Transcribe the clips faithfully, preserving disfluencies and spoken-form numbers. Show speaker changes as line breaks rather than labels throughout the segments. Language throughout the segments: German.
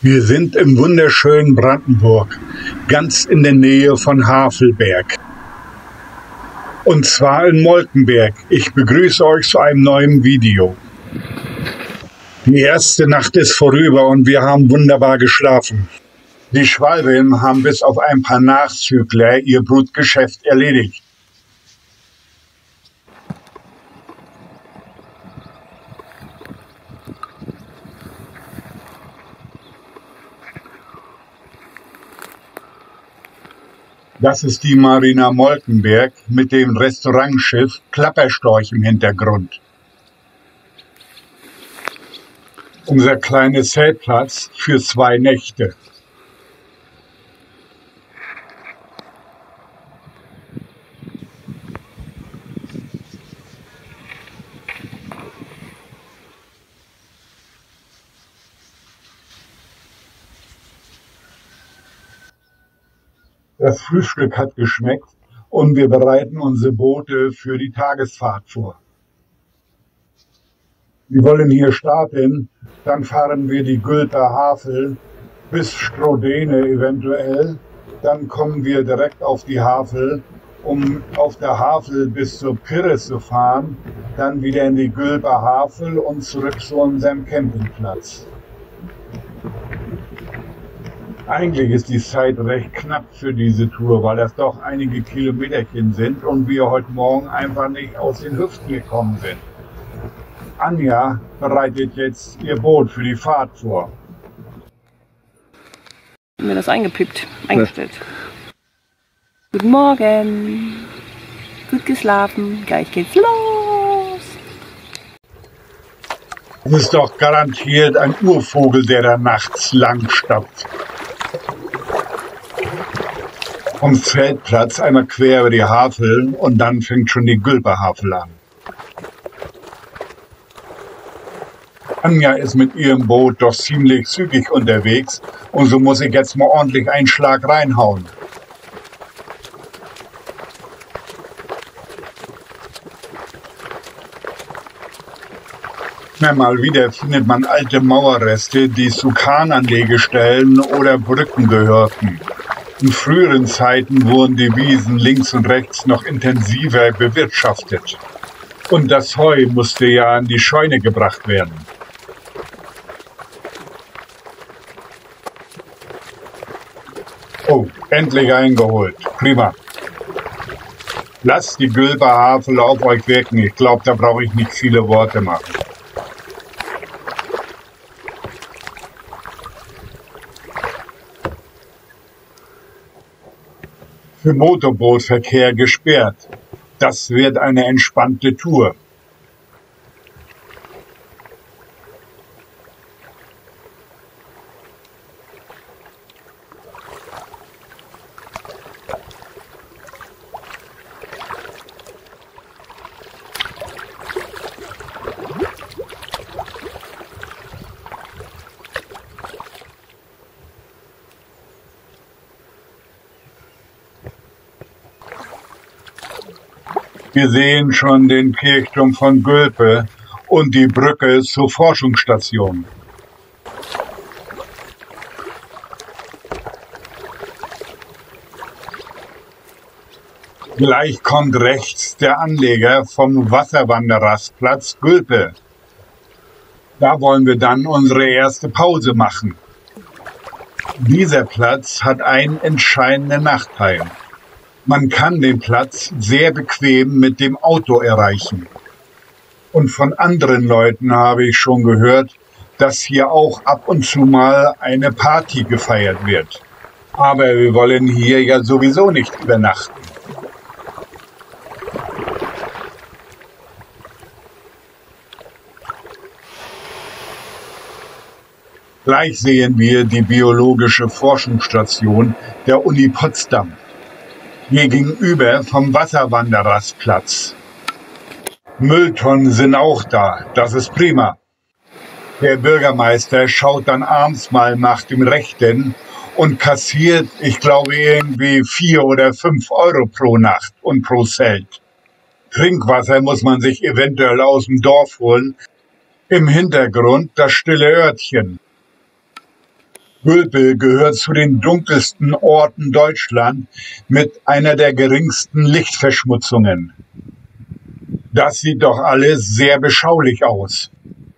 Wir sind im wunderschönen Brandenburg, ganz in der Nähe von Havelberg. Und zwar in Molkenberg. Ich begrüße euch zu einem neuen Video. Die erste Nacht ist vorüber und wir haben wunderbar geschlafen. Die Schwalben haben bis auf ein paar Nachzügler ihr Brutgeschäft erledigt. Das ist die Marina Molkenberg mit dem Restaurantschiff Klapperstorch im Hintergrund. Unser kleiner Zeltplatz für zwei Nächte. Das Frühstück hat geschmeckt und wir bereiten unsere Boote für die Tagesfahrt vor. Wir wollen hier starten, dann fahren wir die Gülper Havel bis Strodene eventuell. Dann kommen wir direkt auf die Havel, um auf der Havel bis zur Pirre zu fahren. Dann wieder in die Gülper Havel und zurück zu unserem Campingplatz. Eigentlich ist die Zeit recht knapp für diese Tour, weil das doch einige Kilometerchen sind und wir heute Morgen einfach nicht aus den Hüften gekommen sind. Anja bereitet jetzt ihr Boot für die Fahrt vor.
Ich habe mir das eingepippt, eingestellt. Ja. Guten Morgen, gut geschlafen, gleich geht's los.
Das ist doch garantiert ein Urvogel, der da nachts lang stapft. Vom Zeltplatz einmal quer über die Havel und dann fängt schon die Gülper Havel an. Anja ist mit ihrem Boot doch ziemlich zügig unterwegs und so muss ich jetzt mal ordentlich einen Schlag reinhauen. Na, mal wieder findet man alte Mauerreste, die zu Kahnanlegestellen oder Brücken gehörten. In früheren Zeiten wurden die Wiesen links und rechts noch intensiver bewirtschaftet. Und das Heu musste ja in die Scheune gebracht werden. Oh, endlich eingeholt. Prima. Lasst die Gülper Havel auf euch wirken. Ich glaube, da brauche ich nicht viele Worte machen. Für Motorbootverkehr gesperrt. Das wird eine entspannte Tour. Wir sehen schon den Kirchturm von Gülpe und die Brücke zur Forschungsstation. Gleich kommt rechts der Anleger vom Wasserwandererplatz Gülpe. Da wollen wir dann unsere erste Pause machen. Dieser Platz hat einen entscheidenden Nachteil. Man kann den Platz sehr bequem mit dem Auto erreichen. Und von anderen Leuten habe ich schon gehört, dass hier auch ab und zu mal eine Party gefeiert wird. Aber wir wollen hier ja sowieso nicht übernachten. Gleich sehen wir die biologische Forschungsstation der Uni Potsdam. Hier gegenüber vom Wasserwandererplatz. Mülltonnen sind auch da, das ist prima. Der Bürgermeister schaut dann abends mal nach dem Rechten und kassiert, ich glaube, irgendwie vier oder fünf Euro pro Nacht und pro Zelt. Trinkwasser muss man sich eventuell aus dem Dorf holen. Im Hintergrund das stille Örtchen. Gülpe gehört zu den dunkelsten Orten Deutschlands mit einer der geringsten Lichtverschmutzungen. Das sieht doch alles sehr beschaulich aus.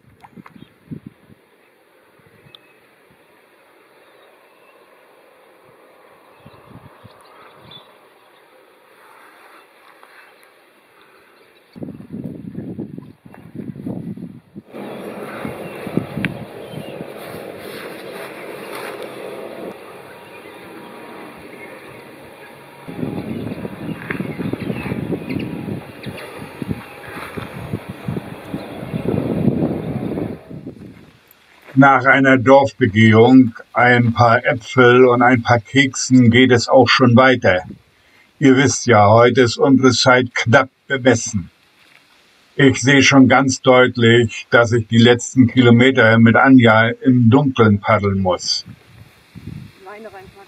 Nach einer Dorfbegehung, ein paar Äpfel und ein paar Keksen geht es auch schon weiter. Ihr wisst ja, heute ist unsere Zeit knapp bemessen. Ich sehe schon ganz deutlich, dass ich die letzten Kilometer mit Anja im Dunkeln paddeln muss.
Leine reinpacken.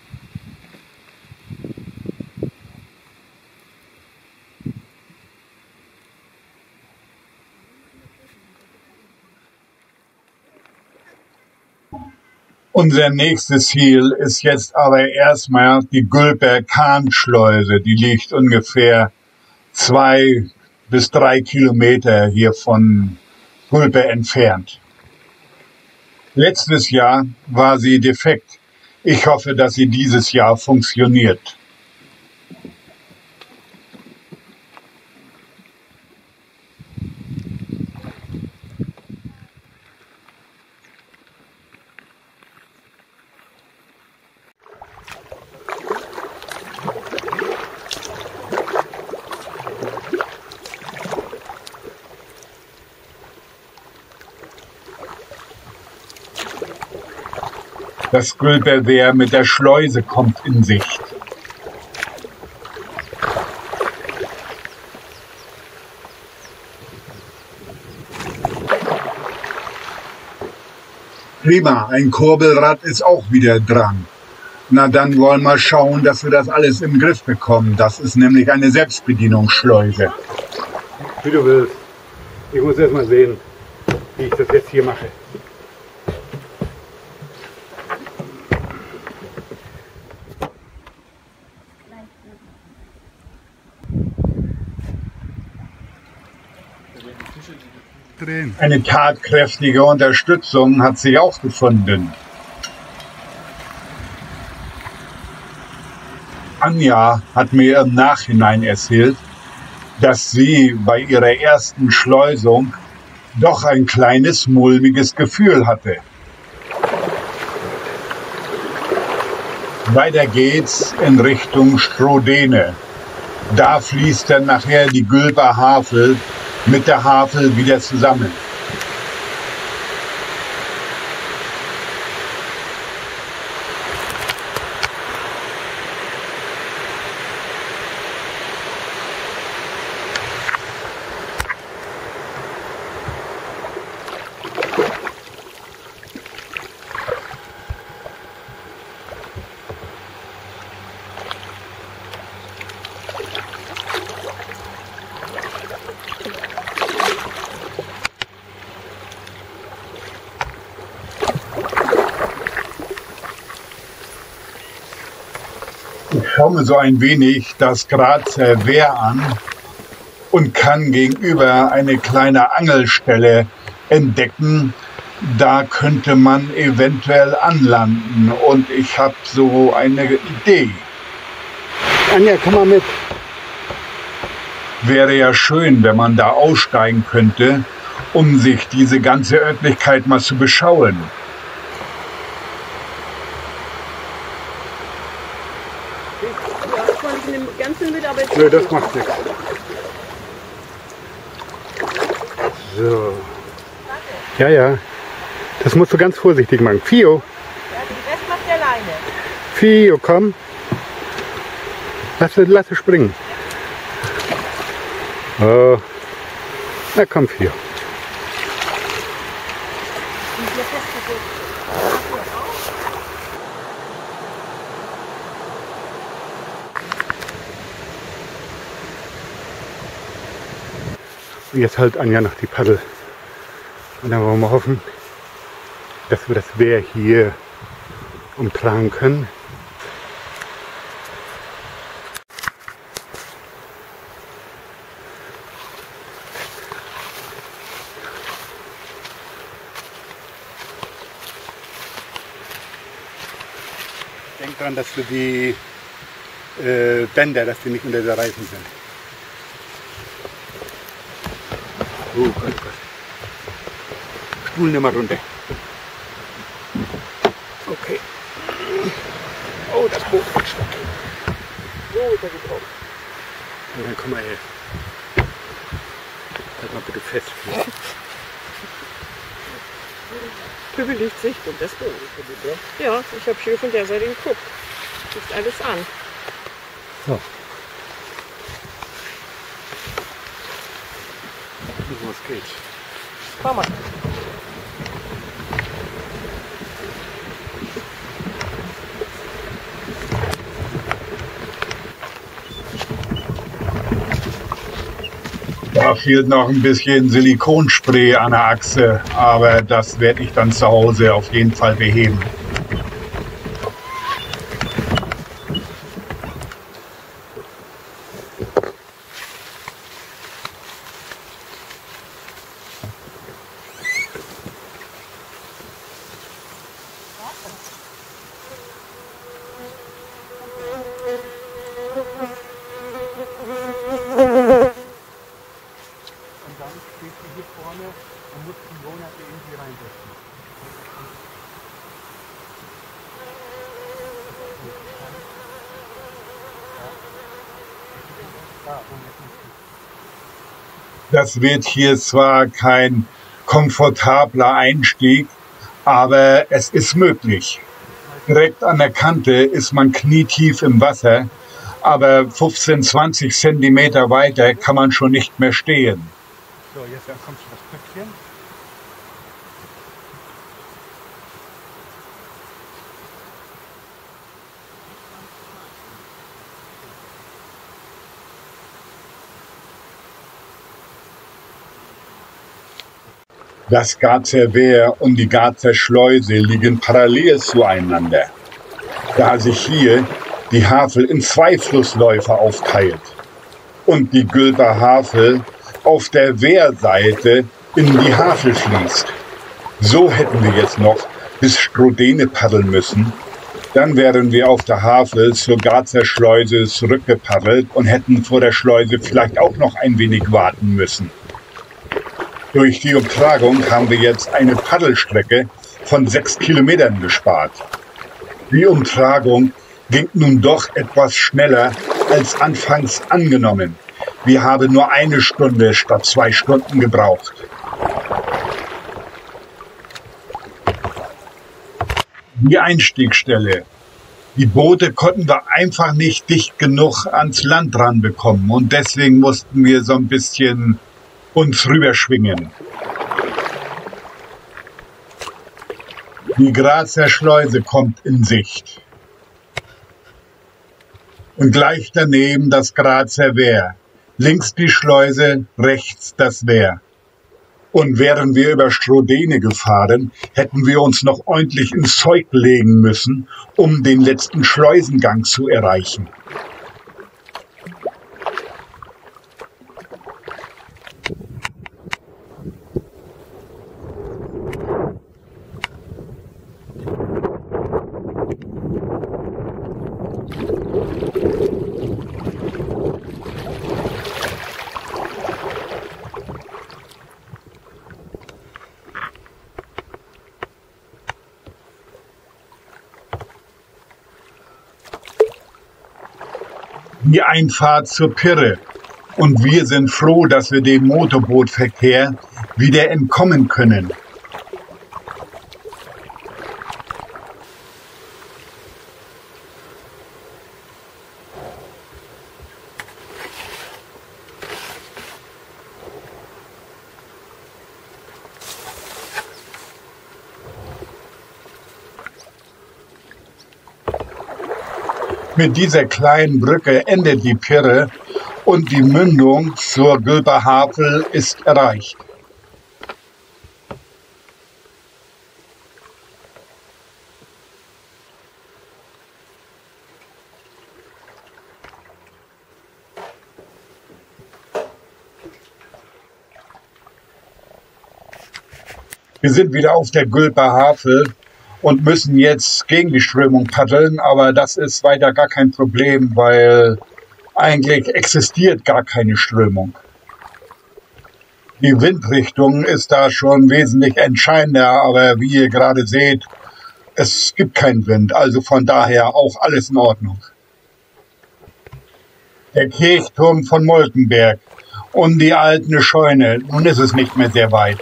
Unser nächstes Ziel ist jetzt aber erstmal die Gülper Kahnschleuse. Die liegt ungefähr zwei bis drei Kilometer hier von Gülper entfernt. Letztes Jahr war sie defekt. Ich hoffe, dass sie dieses Jahr funktioniert. Das Gülperwehr mit der Schleuse kommt in Sicht. Prima, ein Kurbelrad ist auch wieder dran. Na dann wollen wir schauen, dass wir das alles im Griff bekommen. Das ist nämlich eine Selbstbedienungsschleuse.
Wie du willst. Ich muss erst mal sehen, wie ich das jetzt hier mache.
Eine tatkräftige Unterstützung hat sich auch gefunden. Anja hat mir im Nachhinein erzählt, dass sie bei ihrer ersten Schleusung doch ein kleines mulmiges Gefühl hatte. Weiter geht's in Richtung Strodene. Da fließt dann nachher die Gülper Havel mit der Havel wieder zusammen. Ich schaue mir so ein wenig das Grazer Wehr an und kann gegenüber eine kleine Angelstelle entdecken. Da könnte man eventuell anlanden und ich habe so eine Idee.
Anja, komm mal mit.
Wäre ja schön, wenn man da aussteigen könnte, um sich diese ganze Örtlichkeit mal zu beschauen.
Nö, das macht nichts. So. Ja, ja. Das musst du ganz vorsichtig machen. Fio.
Ja, den Rest macht der alleine.
Fio, komm. Lass, lass es springen. Oh. Na komm, Fio. Und jetzt halt Anja noch die Paddel. Und dann wollen wir hoffen, dass wir das Wehr hier umtragen können. Denk dran, dass du die äh, Bänder, dass die nicht unter der Reifen sind. Oh Gott, oh Gott. Spulen wir mal runter. Okay. Oh, das Boot ist schwach. Oh, da geht drauf. Und dann komm mal her. Halt mal bitte fest.
Pübel liegt sich und das Boot. Ja, ich habe schön von der Seite geguckt. Liegt alles an.
So. Was geht's?
Komm mal.
Da fehlt noch ein bisschen Silikonspray an der Achse, aber das werde ich dann zu Hause auf jeden Fall beheben.
Und dann steht sie hier vorne und muss die Monate irgendwie reinsetzen.
Das wird hier zwar kein komfortabler Einstieg, aber es ist möglich. Direkt an der Kante ist man knietief im Wasser, aber fünfzehn, zwanzig Zentimeter weiter kann man schon nicht mehr stehen.
So, jetzt kommst du das Pöckchen.
Das Garzer Wehr und die Garzer Schleuse liegen parallel zueinander, da sich hier die Havel in zwei Flussläufe aufteilt und die Gülper Havel auf der Wehrseite in die Havel fließt. So hätten wir jetzt noch bis Strodene paddeln müssen. Dann wären wir auf der Havel zur Garzer Schleuse zurückgepaddelt und hätten vor der Schleuse vielleicht auch noch ein wenig warten müssen. Durch die Umtragung haben wir jetzt eine Paddelstrecke von sechs Kilometern gespart. Die Umtragung ging nun doch etwas schneller als anfangs angenommen. Wir haben nur eine Stunde statt zwei Stunden gebraucht. Die Einstiegsstelle. Die Boote konnten wir einfach nicht dicht genug ans Land ranbekommen und deswegen mussten wir so ein bisschen uns rüberschwingen. Die Grazer Schleuse kommt in Sicht. Und gleich daneben das Grazer Wehr. Links die Schleuse, rechts das Wehr. Und wären wir über Strodene gefahren, hätten wir uns noch ordentlich ins Zeug legen müssen, um den letzten Schleusengang zu erreichen. Die Einfahrt zur Pirre. Und wir sind froh, dass wir dem Motorbootverkehr wieder entkommen können. Mit dieser kleinen Brücke endet die Pirre und die Mündung zur Gülper Havel ist erreicht. Wir sind wieder auf der Gülper Havel und müssen jetzt gegen die Strömung paddeln, aber das ist weiter gar kein Problem, weil eigentlich existiert gar keine Strömung. Die Windrichtung ist da schon wesentlich entscheidender, aber wie ihr gerade seht, es gibt keinen Wind, also von daher auch alles in Ordnung. Der Kirchturm von Molkenberg und die alte Scheune, nun ist es nicht mehr sehr weit.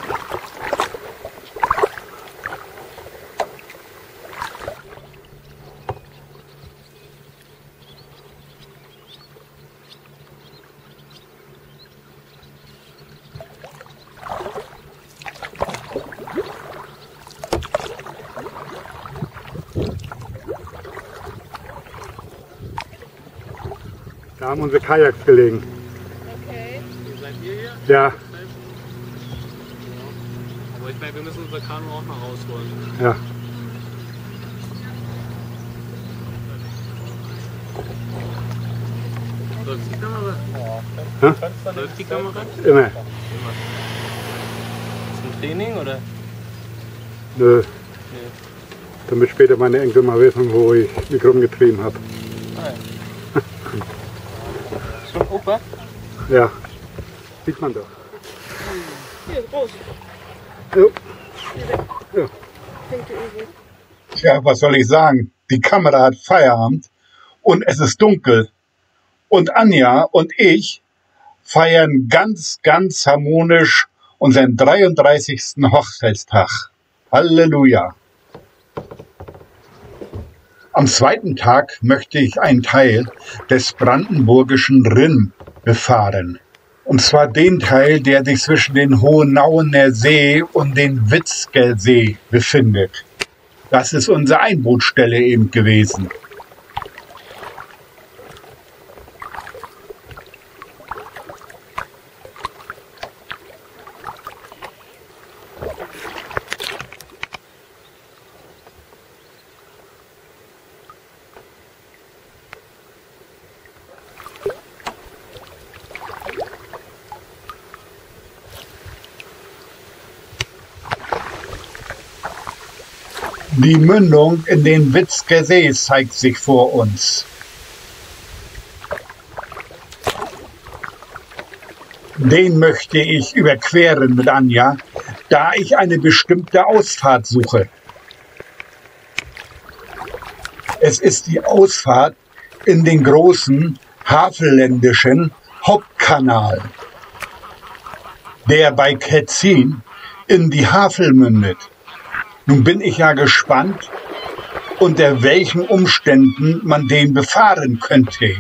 Da haben unsere Kajaks gelegen.
Okay. Seid ihr hier?
Ja.
Ja. Aber ich meine, wir müssen unser Kanu auch noch rausholen.
Ja.
Läuft die Kamera?
Hä?
Läuft die Kamera?
Immer.
Ist das ein Training oder?
Nö.
Nee.
Damit später meine Enkel mal wissen, wo ich mich rumgetrieben habe.
Ah, ja. Schon Opa?
Ja. Sieht man doch.
Hier, groß.
Jo. Ja.
Tja, was soll ich sagen? Die Kamera hat Feierabend und es ist dunkel. Und Anja und ich feiern ganz, ganz harmonisch unseren dreiunddreißigsten Hochzeitstag. Halleluja! Am zweiten Tag möchte ich einen Teil des brandenburgischen Rhin befahren. Und zwar den Teil, der sich zwischen den Hohenauener See und den Witzger See befindet. Das ist unsere Einbootstelle eben gewesen. Die Mündung in den Witzger See zeigt sich vor uns. Den möchte ich überqueren mit Anja, da ich eine bestimmte Ausfahrt suche. Es ist die Ausfahrt in den großen havelländischen Hauptkanal, der bei Ketzin in die Havel mündet. Nun bin ich ja gespannt, unter welchen Umständen man den befahren könnte.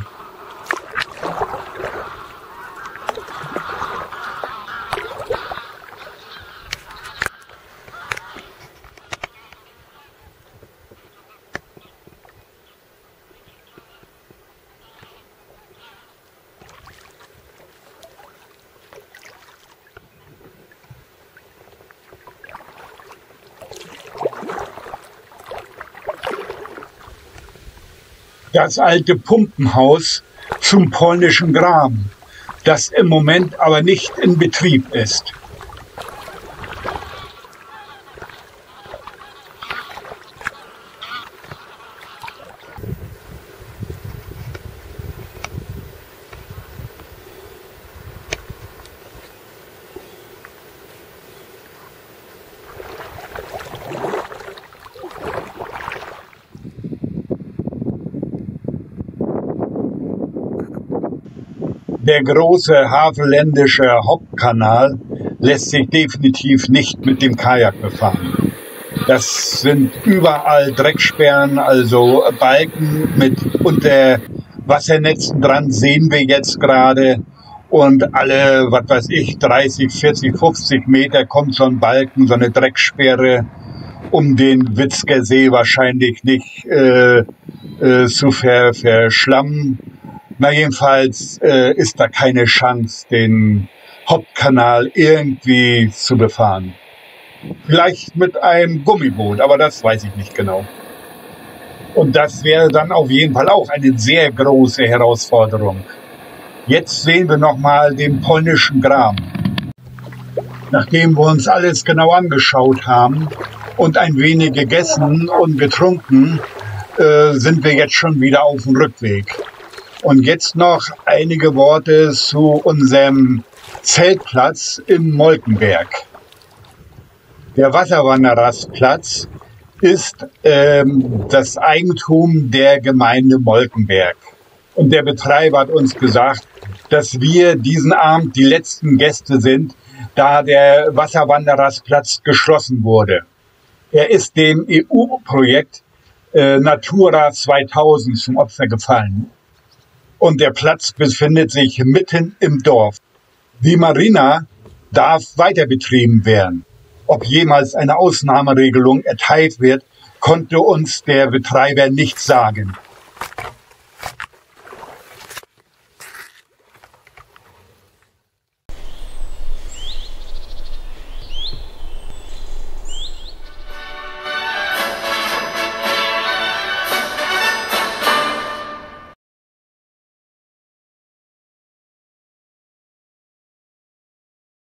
Das alte Pumpenhaus zum polnischen Graben, das im Moment aber nicht in Betrieb ist. Der große havelländische Hauptkanal lässt sich definitiv nicht mit dem Kajak befahren. Das sind überall Drecksperren, also Balken mit Unterwassernetzen dran, sehen wir jetzt gerade. Und alle, was weiß ich, dreißig, vierzig, fünfzig Meter kommt so ein Balken, so eine Drecksperre, um den Witzger See wahrscheinlich nicht äh, äh, zu ver verschlammen. Na jedenfalls äh, ist da keine Chance, den Hauptkanal irgendwie zu befahren. Vielleicht mit einem Gummiboot, aber das weiß ich nicht genau. Und das wäre dann auf jeden Fall auch eine sehr große Herausforderung. Jetzt sehen wir nochmal den polnischen Graben. Nachdem wir uns alles genau angeschaut haben und ein wenig gegessen und getrunken, äh, sind wir jetzt schon wieder auf dem Rückweg. Und jetzt noch einige Worte zu unserem Zeltplatz in Molkenberg. Der Wasserwanderrastplatz ist ähm, das Eigentum der Gemeinde Molkenberg. Und der Betreiber hat uns gesagt, dass wir diesen Abend die letzten Gäste sind, da der Wasserwanderrastplatz geschlossen wurde. Er ist dem E U-Projekt äh, Natura zweitausend zum Opfer gefallen. Und der Platz befindet sich mitten im Dorf. Die Marina darf weiter betrieben werden. Ob jemals eine Ausnahmeregelung erteilt wird, konnte uns der Betreiber nicht sagen.